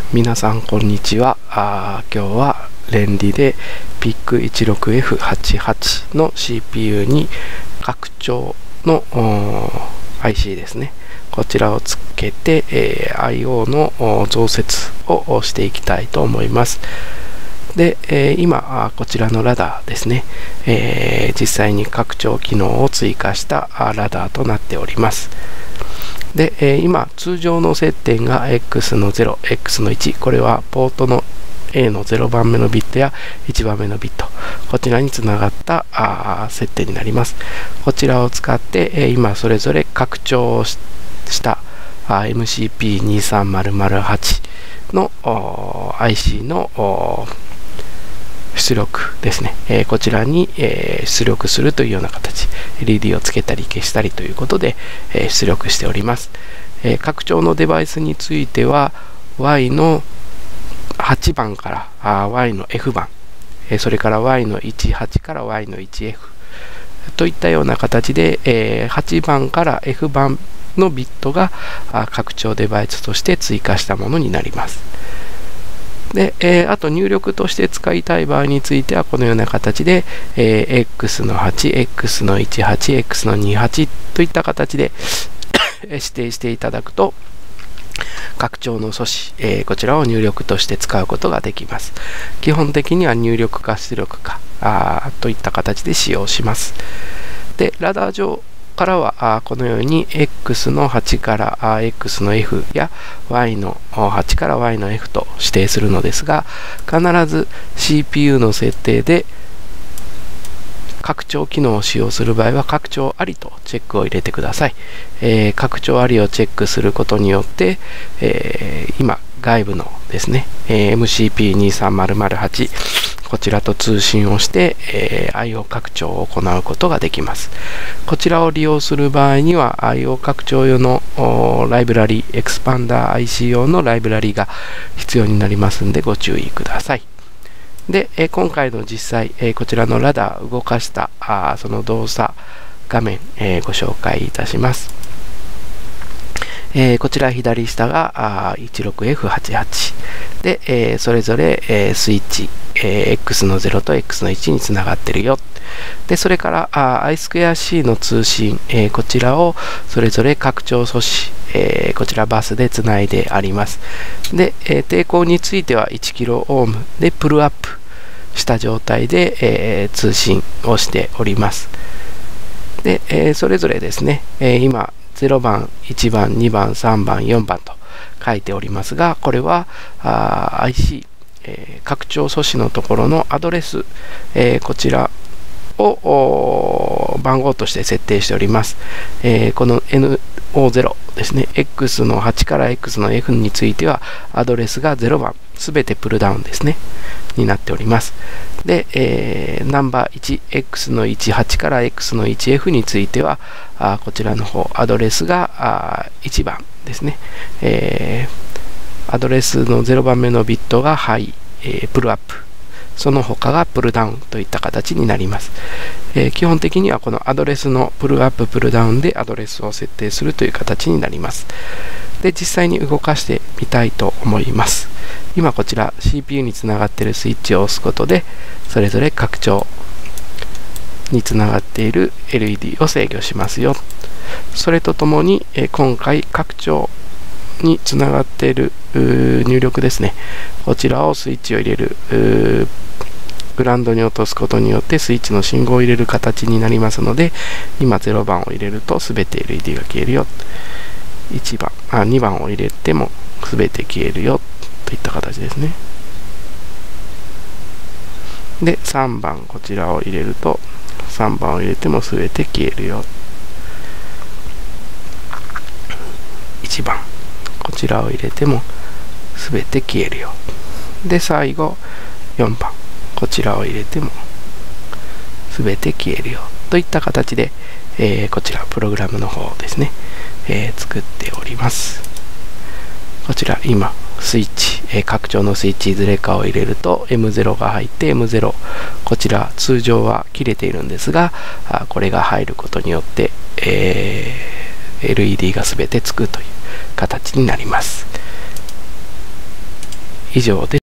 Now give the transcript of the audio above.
皆さんこんにちは。今日はレンリで PIC16F88 の CPU に拡張の IC ですね。こちらをつけて、I/O の増設をしていきたいと思います。で、今こちらのラダーですね、実際に拡張機能を追加したラダーとなっております。で、今通常の接点が X の0、X の1、これはポートの A の0番目のビットや1番目のビット、こちらにつながった接点になります。こちらを使って、今それぞれ拡張した MCP23008 の IC の出力ですね、こちらに、出力するというような形、LED をつけたり消したりということで、出力しております。拡張のデバイスについては Y の8番からY の F 番、それから Y の18から Y の 1F といったような形で、8番から F 番のビットが拡張デバイスとして追加したものになります。で、あと入力として使いたい場合についてはこのような形で、X の8、X の18、X の28といった形で指定していただくと拡張の素子、こちらを入力として使うことができます。基本的には入力か出力かといった形で使用します。で、ラダー上からはこのように X の8から X の F や Y の8から Y の F と指定するのですが、必ず CPU の設定で拡張機能を使用する場合は拡張ありとチェックを入れてください。拡張ありをチェックすることによって、今外部のですね、MCP23008 こちらと通信をして、I/O 拡張を行うことができます。こちらを利用する場合には I/O 拡張用のライブラリ、エクスパンダー IC 用のライブラリが必要になりますのでご注意ください。で、今回の実際、こちらのラダー動かしたその動作画面、ご紹介いたします。こちら左下が16F88 で、それぞれ、スイッチ、X の0と X の1につながってるよ。で、それからI2C の通信、こちらをそれぞれ拡張素子、こちらバスでつないであります。で、抵抗については 1kΩ でプルアップした状態で、通信をしております。で、それぞれですね、今0番、1番、2番、3番、4番と書いておりますが、これはIC、拡張素子のところのアドレス、こちらを番号として設定しております。この NO0 ですね、X の8から X の F についてはアドレスが0番、すべてプルダウンですね、になっております。で、ナンバー 1X の18から X の 1F についてはこちらの方アドレスが1番ですね、アドレスの0番目のビットがハイ、プルアップ、その他がプルダウンといった形になります。基本的にはこのアドレスのプルアッププルダウンでアドレスを設定するという形になります。で、実際に動かしてみたいと思います。今こちら CPU につながっているスイッチを押すことでそれぞれ拡張につながっている LED を制御しますよ。それとともに今回拡張につながっている入力ですね、こちらをスイッチを入れるグラウンドに落とすことによってスイッチの信号を入れる形になりますので、今0番を入れると全て LED が消えるよ、2番を入れても全て消えるよといった形ですね。で、3番こちらを入れると3番を入れても全て消えるよ、1番こちらを入れても全て消えるよ。で、最後4番こちらを入れても全て消えるよといった形で、こちらプログラムの方ですね、作っております。こちら今スイッチ、拡張のスイッチいずれかを入れると M0 が入って M0 こちら通常は切れているんですが、これが入ることによって、LED が全てつくという形になります。 以上です。